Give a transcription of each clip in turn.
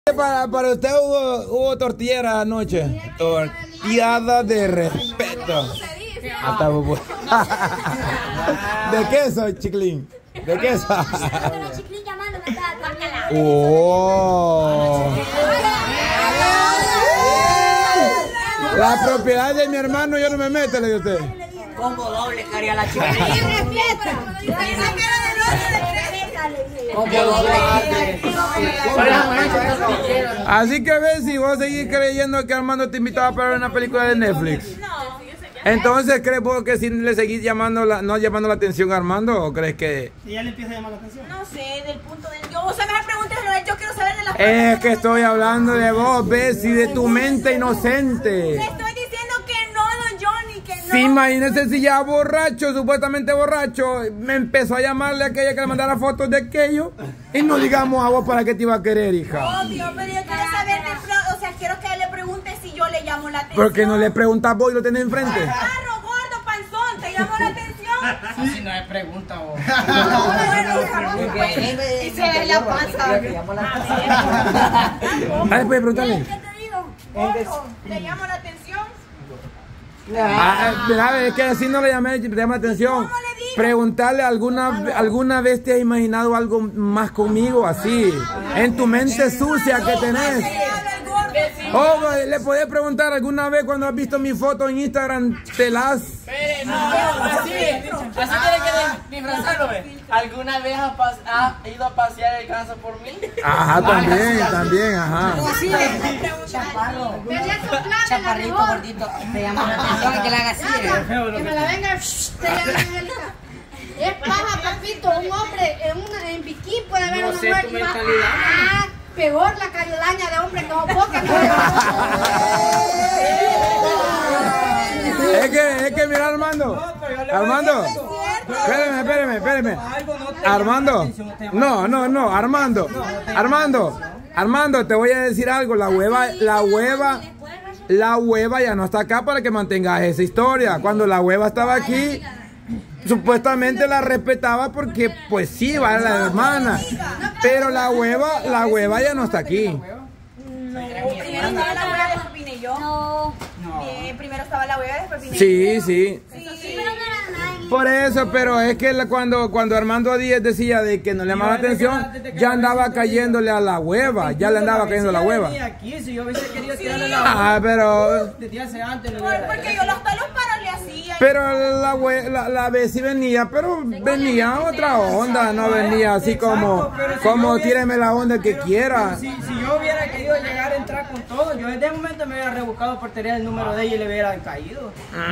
Para usted hubo tortillera anoche. Tortillada de respeto. Hasta de queso, chiclín. De queso. Oh. La propiedad de mi hermano yo no me meto, le digo a usted. Combo doble, caría la chica. Así que ves, si vos seguís creyendo que Armando te invitaba para ver una película de Netflix. Entonces, ¿crees vos que si le seguís llamando no llamando la atención a Armando o crees que...? ¿Y ya le empieza a llamar la atención? No sé, del punto de... Yo, o sea, mejor pregúnteselo a él, yo quiero saber de las Es que estoy hablando de vos, Bessie, de tu mente inocente. Le estoy diciendo que no, don Johnny, que no. Sí, imagínese si ya borracho, supuestamente borracho, me empezó a llamarle a aquella que le mandara fotos de aquello y no digamos a vos para qué te iba a querer, hija. Obvio, pero yo quiero saber, o sea, quiero que él le pregunte si yo le llamo la atención. ¿Por qué no le preguntas vos y lo tenés enfrente? Claro, gordo, panzón, ¿te llamo la atención? Si no es pregunta vos. Y se ve la panza. Ah, después preguntarle. ¿Qué te digo? Gordo, ¿te llamo la atención? Mira, es que así no le llama la atención. ¿Cómo le digo? Preguntarle alguna vez te has imaginado algo más conmigo así, en tu mente sucia que tenés. Oh, le podés preguntar alguna vez cuando has visto mi foto en Instagram, te las... No, así tiene que disfrazarlo, ¿ves? ¿Alguna vez has ido a pasear el ganso por mí? Ajá, también, ajá. Chaparro. Chaparrito, gordito. Te llama la atención que la haga así. Que me la venga. Es paja, papito. Un hombre en bikini puede haber una mujer que va. Peor la cariolaña de hombre como poca. Es que mira, Armando. Espérame. Armando. No, Armando, te voy a decir algo. La hueva ya no está acá para que mantengas esa historia. Cuando la hueva estaba aquí, supuestamente la respetaba porque pues sí, va la hermana. Pero la hueva ya no está aquí. Primero estaba la hueva, después vine yo. No. Primero estaba la hueva, después vine yo. Sí. Por eso, pero es que cuando Armando Díez decía de que no le llamaba atención, ya andaba cayéndole a la hueva, ya le andaba cayendo a la hueva. Ah, pero... Porque yo hasta los paros le hacía. Pero la vez sí venía, pero venía otra onda, no venía así como tíreme la onda que quiera. Si yo hubiera querido llegar a entrar con todo, yo desde el momento me hubiera rebuscado por tener el número de ella y le hubiera caído.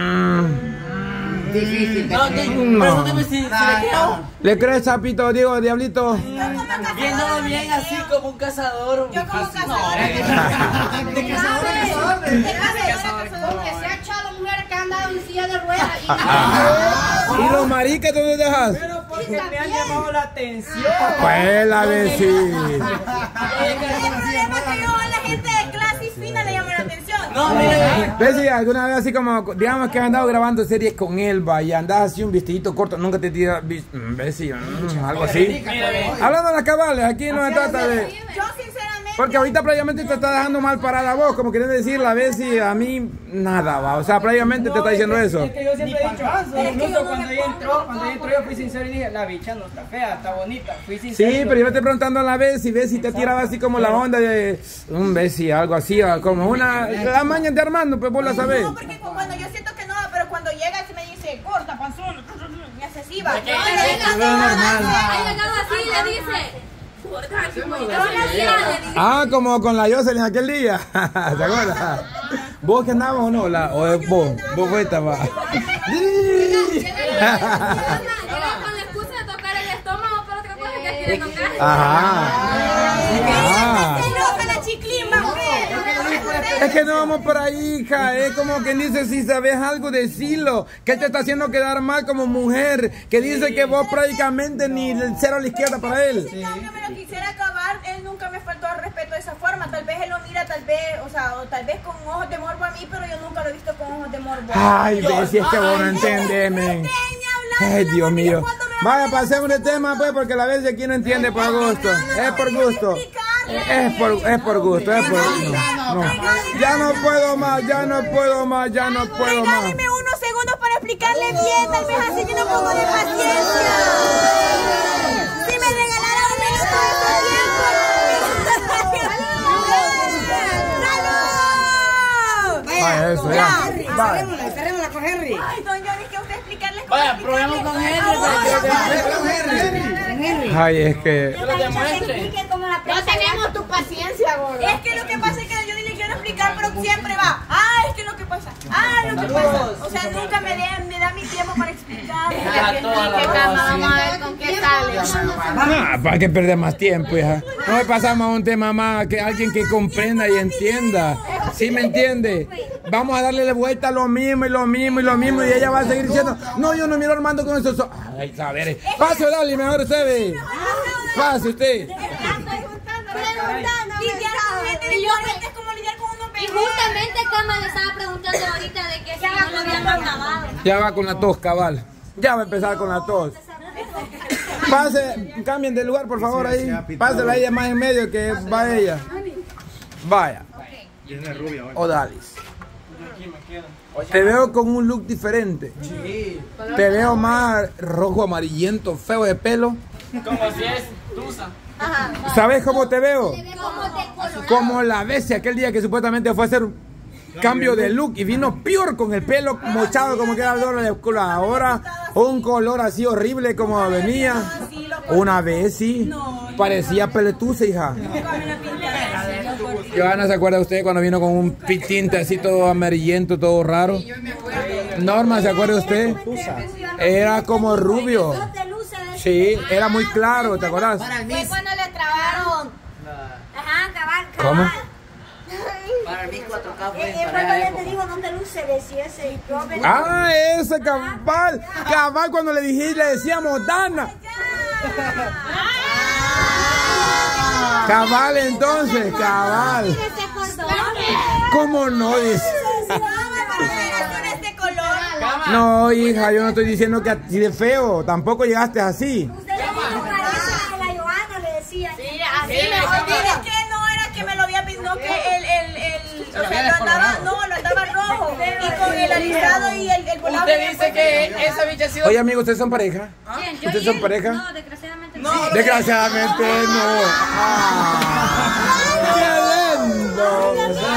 Difícil. Pregúntame si le creo. ¿Le crees, Chapito? Digo, Diablito. Viéndolo bien así como un cazador. Yo como cazador. De cazador. Que se ha echado mujeres que han dado en silla de ruedas. ¿Y los maricas tú los dejas? Pero porque me han llamado la atención. Pues la vez sí. El problema es que yo a la gente de clase fina le llamo la atención. No, mira. ¿Ves si alguna vez así como, digamos que has andado grabando series con Elba y andas así un vestidito corto, nunca te tiras, ves si, algo así? Hablando de las cabales, aquí no se trata de... Yo sinceramente... Porque ahorita prácticamente te está dejando mal parada vos, como querés decir, la vez si a mí nada va, o sea, prácticamente te está diciendo eso. Es que yo siempre he dicho eso, incluso cuando ella entró yo fui sincero y dije, la bicha no está fea, está bonita, fui sincero. Sí, pero yo me estoy preguntando a la vez si te tiraba así como la onda de un besi, algo así, como una, la maña de Armando, pues vos la sabés. No, porque cuando yo siento que no, pero cuando llega se me dice, corta, panzón, me asesiva. Hay llegado así le dice. Ah, como con la Jocelyn aquel día. ¿Se acuerdan? ¿Vos que andabas o no? ¿O es vos? ¿Vos fuiste va? Con la excusa de tocar el estómago, pero otra cosa que quiere tocar. Ajá. La chiclima, Es que no vamos por ahí, hija. Es como quien dice, si sabes algo, decilo. ¿Qué te está haciendo quedar mal como mujer? Que dice que vos prácticamente ni el cero a la izquierda para él. Si aunque me lo quisiera acabar, él nunca me faltó al respeto de esa forma. Tal vez él lo mira, tal vez, o tal vez con ojos de morbo a mí, pero yo nunca lo he visto con ojos de morbo. Ay, ves, si es que vos no entendés, men. Ay, Dios mío. Vaya, pasemos de tema, pues, porque la vez de aquí no entiende por gusto. Es por gusto. Es por gusto, es por gusto. No. Ya no puedo más. Regáleme unos segundos para explicarle bien, tal vez así tiene un poco de paciencia. Si me regalara un minuto de su tiempo. ¡Salud! Vaya, eso, ya. Vaya. Cerrémosla con Henry. Ay, don Johnny, que usted explicarle cómo. Vaya, probemos con Henry para que lo demuestre. Ay, es que... Que lo demuestre. No tenemos tu paciencia, gordo. Es que lo que pasa es que yo ni le quiero explicar, pero siempre va. Es que lo que pasa. Lo que pasa. O sea, nunca me da mi tiempo para explicar. Vamos a ver con qué sale. ¿Para qué perder más tiempo, hija? No me pasamos a un tema más, que alguien que comprenda y entienda. ¿Sí me entiende? Vamos a darle la vuelta a lo mismo y ella va a seguir diciendo, no, yo no miro a Armando con eso. Ay, a ver, pase, dale, mejor usted ve. Pase usted. Y justamente Cama le estaba preguntando ahorita de que si no lo habían acabado. Ya va con la tos, cabal. Ya va a empezar con la tos. Pase, cambien de lugar, por favor, ahí. Pásela a ella más en medio que va ella. Vaya. Odalis. Te veo con un look diferente. Te veo más rojo, amarillento, feo de pelo. Como si es tusa. ¿Sabes cómo te veo? Como la bestia aquel día que supuestamente fue a hacer cambio de look y vino peor con el pelo mochado como que era el dolor de oscuro. Ahora un color así horrible como venía. Una vez sí, parecía peletusa, hija. Johanna, ¿se acuerda usted cuando vino con un tinte así todo amarillento, todo raro? Norma, ¿se acuerda usted? Era como rubio. Sí, era muy claro, ¿te acuerdas? Fue cuando le trabaron. Ajá, cabal. ¿Cómo? Para mí 4K fue Es cuando ella te dijo, no te luce, decía ese. Ese cabal. Cabal cuando le dije, le decíamos Dana. Cabal entonces, cabal. ¿Cómo no? Dice. No, hija, yo no estoy diciendo que así de feo. Tampoco llegaste así. Usted le dijo a la Johanna, le decía. Sí, así mejor dire que no era que me lo había pintado, no que o sea, lo andaba rojo. Y con el alisado y el volado. Usted dice que esa bicha ha sido... Oye, amigo, ¿ustedes son pareja? ¿Ustedes son pareja? No, desgraciadamente no. Desgraciadamente no. ¡Qué lindo!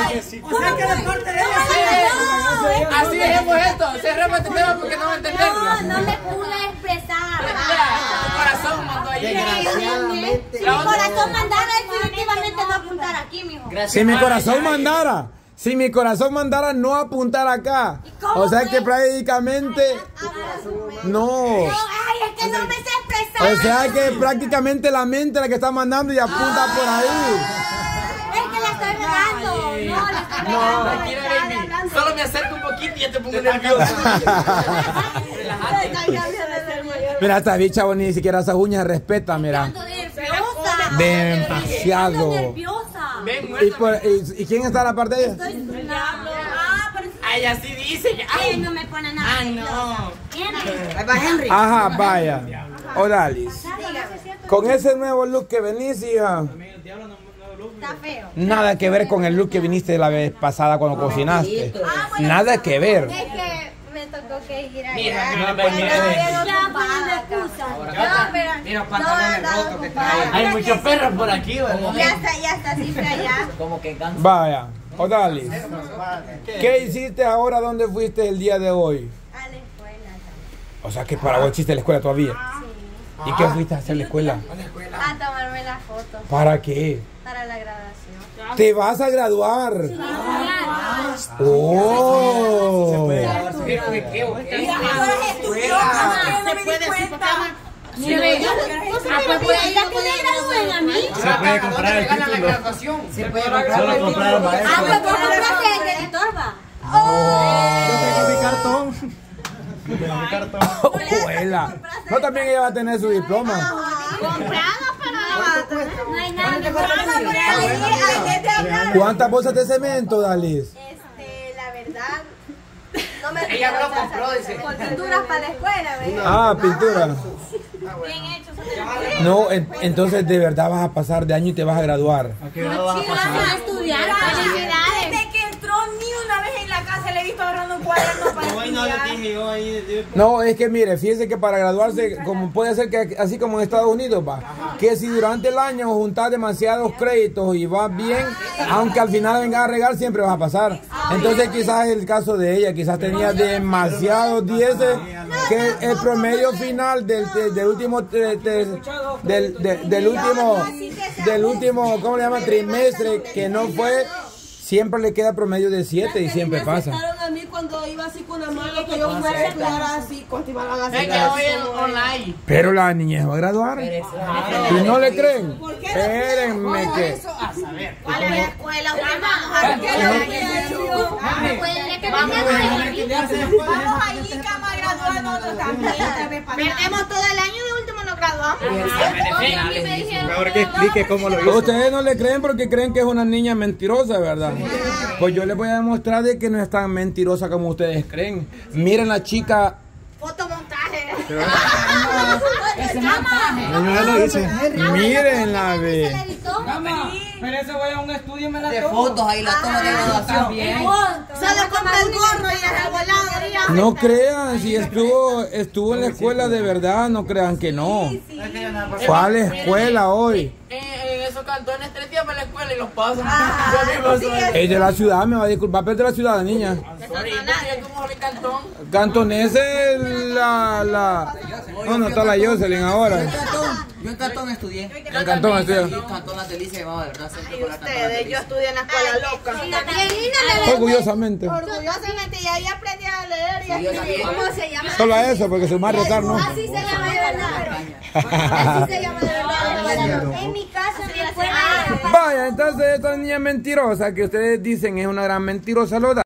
Así dejemos esto. Cerremos este tema porque no va a entenderlo. No me pude expresar. Tu corazón mandó ahí. Mi corazón mandara definitivamente no apuntar aquí, mijo. Si mi corazón mandara no apuntar acá. O sea que prácticamente no. Ay, es que no me sé expresar. O sea que prácticamente la mente es la que está mandando y apunta por ahí. Es que la estoy regando. No, la estoy regando. Tranquila, baby. Solo me acerco un poquito y ya te pongo nervioso. Relájate. Mira, esta bicha ni siquiera esas uñas respeta, mira. Demasiado. ¿Y quién está a la parte de ella? Ay, así dice. Ay, no me pone nada. Ay, no. Ahí va Henry. Ajá, vaya. Odalis. Con ese nuevo look que venís, hija. Está feo. Nada que ver con el look que viniste la vez pasada cuando cocinaste. Nada que ver. Es que me tocó que ir allá. Mira, Mira, pantalones rotos que trae. hay muchos perros por aquí, ¿verdad? Ya está siempre allá. Como que cansa. Vaya, Odalis. ¿Qué hiciste ahora? ¿Dónde fuiste el día de hoy? A la escuela. O sea que para vos existe la escuela todavía. ¿Y qué fuiste a hacer en la escuela? A tomarme las fotos ¿Para qué? para la graduación. ¡Te vas a graduar! ¡Oh! Se puede comprar el título. Se puede Solo comprar al maestro. Pues vos compraste el editor, va. Yo tengo mi cartón. Tengo mi cartón. ¡Abuela! No, también ella va a tener su diploma. Comprado, pero no hay nada. ¿Cuántas bolsas de cemento, Dalis? La verdad, no Ella me lo compró, dice. Con pinturas para la escuela, ¿ves? Ah, pintura. Bien hecho. No, entonces de verdad vas a pasar de año y te vas a graduar. ¿A qué grado vas a pasar? a estudiar. Desde que entró ni una vez en la casa le he visto agarrando un cuaderno para estudiar. No, es que mire, fíjese que para graduarse, como puede ser que así como en Estados Unidos, va, que si durante el año juntas demasiados créditos y vas bien, aunque al final vengas a regar, siempre vas a pasar. Entonces quizás es el caso de ella, quizás tenía demasiados 10, que el promedio final del último, ¿cómo le llaman? Trimestre, que no fue, siempre le queda promedio de 7 y siempre pasa. A mí cuando iba así con la mano, que yo fuera a estudiar así, continuaban así. Es que hoy en online. Pero la niña va a graduar. ¿Y no le creen? Espérenme que... ¿Cuál es la escuela? Vamos allí, cama, a graduar nosotros también. Perdemos todo el año y de último nos graduamos. Mejor que explique cómo lo hizo. Ustedes no le creen porque creen que es una niña mentirosa, ¿verdad? Pues yo les voy a demostrar de que no es tan mentirosa como ustedes creen. Miren la chica. Fotomontaje. No, ya lo hice. Mírenla, ve. Pero eso voy a un estudio y me la De tomo. fotos ahí, la toma de graduación. Solo compra el gorro y el volado. No crean, si estuvo en la escuela de verdad, no crean que no. Fue a la escuela hoy. En esos cantones 3 días para la escuela y los pasan. Es de la ciudad, me va a disculpar, pero es de la ciudad, niña. ¿Cómo es el cantón? Cantonés es no está la Jocelyn ahora. Yo en Cantón estudié. En Cantón estudié. Cantón La Delicia, de verdad, siempre Y con la ustedes, yo estudié en la escuela loca. Orgullosamente. Orgullosamente, y ahí aprendí a leer y a escribir. ¿Cómo se llama? Solo a eso, porque su madre retar, ¿no? Así se llama de verdad. Así se llama de verdad. En mi casa, mi escuela. Vaya, entonces esta niña mentirosa que ustedes dicen es una gran mentirosa, lo da.